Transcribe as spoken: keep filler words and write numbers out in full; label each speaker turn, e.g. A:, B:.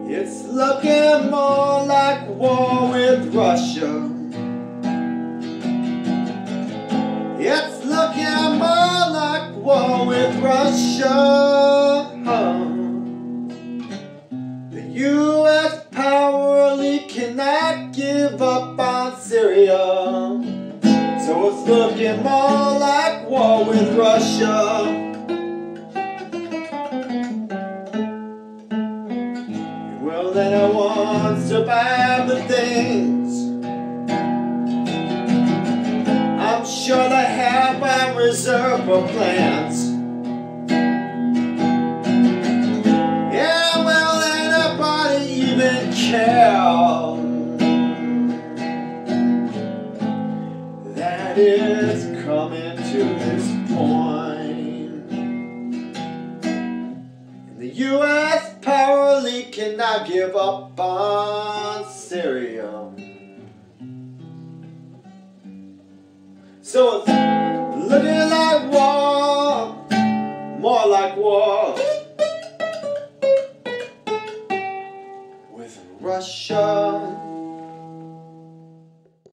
A: It's looking more like war with Russia. It's looking more like war with Russia. The U S powerly cannot give up on Syria, so it's looking more like war with Russia. Well, then I won't survive the things I'm sure they have on reserve for plans. Yeah, will anybody even care that it's coming to this point? And the U S powerly cannot give up on Syria, so it's looking like war, more like war with Russia.